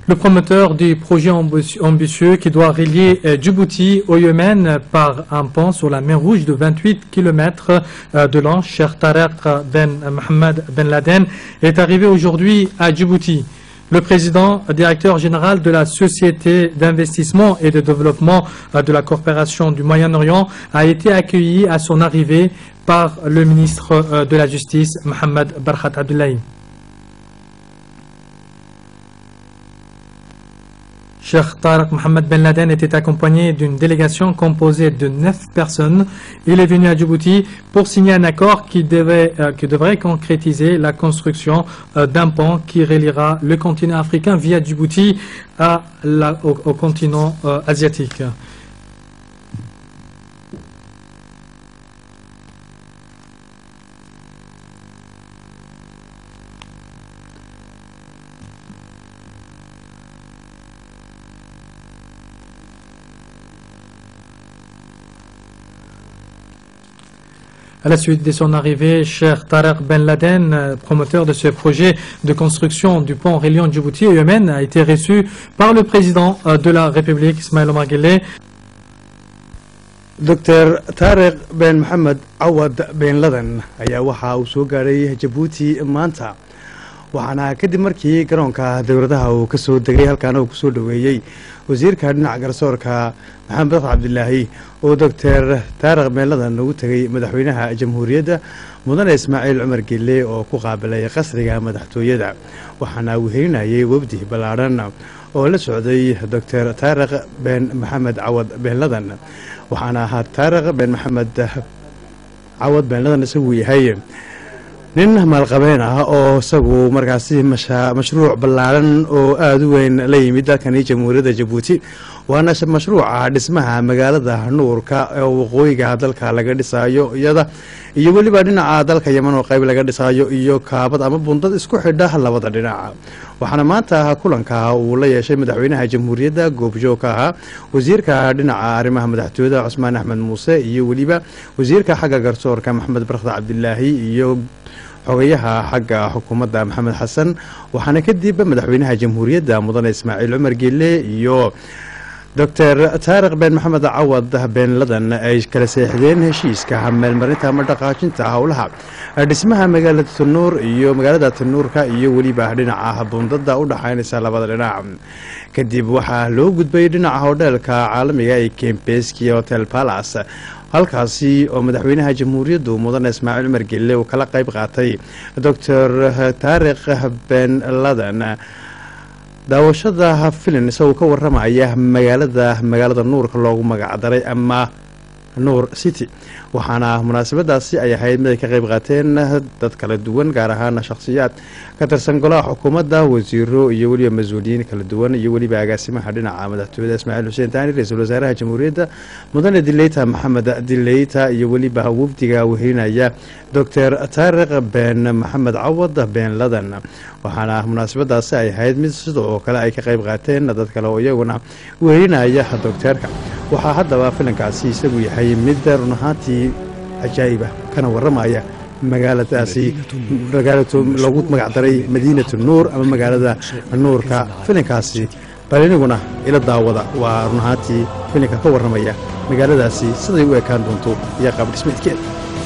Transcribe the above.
Le promoteur du projet ambitieux qui doit relier Djibouti au Yémen par un pont sur la mer Rouge de 28 km de long, Cheikh Tariq Ben Mohammed Ben Laden, est arrivé aujourd'hui à Djibouti. Le président directeur général de la Société d'investissement et de développement de la coopération du Moyen-Orient a été accueilli à son arrivée par le ministre de la Justice, Mohamed Barkhat Abdullahi. Cheikh Tariq Mohammed Ben Laden était accompagné d'une délégation composée de 9 personnes. Il est venu à Djibouti pour signer un accord qui devrait concrétiser la construction d'un pont qui reliera le continent africain via Djibouti au continent asiatique. À la suite de son arrivée, Cheikh Tariq Ben Laden, promoteur de ce projet de construction du pont reliant Djibouti et Yémen, a été reçu par le président de la République, Ismaïl Omar Guelleh. Dr Tariq Ben Mohammed Awad Ben Laden ayaa waxa uu soo gaaray Djibouti maanta waxaana kadib markii garoonka dowladaha uu ka soo degay halkaana uu ku soo dhaweeyay wasiirka dhinaca garsoorka Mohamed Barkhat Abdullahi oo Dr Tariq Ben Laden ugu tagay madaxweynaha jamhuuriyadda mudane Ismaaciil Cumar Gelle oo ku qaabilay qasriga madaxtooyada waxaana uu helinayay wafdi balaaran oo la socday Dr Tariq Ben Mohammed Awad Ben Laden waxaana ahaa Tariq Ben Mohammed Awad Ben Laden isagu yahay nin maalqabeen ah oo isagu markaasi mashruuc ballaaran oo aad u weyn la yimid dalkani jamhuuriyadda Djibouti waana mashruuca dhismaha magaalada nuurka oo waqooyiga dalka laga dhisayo iyo waliba dhinaca dalka Yemen oo qayb laga dhisayo iyo kaabad ama bundad isku xidha labada dhinac waxaana maanta kulanka uu la yeeshay madaxweynaha jamhuuriyadda goobjoogka ah wasiirka dhinaca arrimaha madaxtooyada Cusmaan Axmed Muuse iyo waliba wasiirka xagga garsoorka Mohamed Barkhat Abdullahi iyo xogayaha xagga xukuumadda Maxamed Xasan waxaana kadib madaxweynaha jamhuuriyadda mudane Ismaaciil Cumar Gelle iyo Dr Tariq Ben Mohammed Awad Ben Laden ay kala seexdeen heshiiska meelmarinta ama dhaqaajinta howlaha dhismaha magaalada Tunuur iyo magaalada Tunuurka iyo waliba dhinaca bundada u dhaxaynaysa labada dhinac kadib waxaa loo gudbay dhinaca hoteelka caalamiga ee Kempeski Hotel Palace halkaasi oo madaxweynaha jamhuuriyadda mudane Ismaaciil Cumar Gelle uu kala qayb qaatay Dr Tariq Ben Laden daawashada filim isagoo ka waramaya magaalada nuurka loogu magac daray ama Nuur City waxaana munaasabadaasi ay ahayd mid ay ka qayb qaateen dad kala duwan gaar ahaan shakhsiyaad ka tirsan golaha xukuumadda wasiiro iyo waliba mas'uuliyiin kala duwan iyo waliba agaasimaha dhinaca madaxtooyada Ismaaciil Xuseen Taani ra'iisul wasaaraha jamhuuriyadda mudane Dileeta Maxamed Dileeta iyo waliba wafdiga wehelinaya Dr Tariq Ben Mohammed Awad Ben Laden waxaana munaasabadaasi ay ahayd mid sidoo kale ay ka qayb qaateen dad kale oo iyaguna wehelinaya doctorka waxaa haddaba filankaasi isagu yahay mid run ahaantii ajaa'iba kana waramaya magaaladaasi lagu magac daray Madiinatu Nuur ama magaalada nuurka filankaasi baliniguna ila daawada waa run ahaantii filanka ka waramaya magaaladaasi siday u ekaan doonto iyo qaab dhismeedkeeda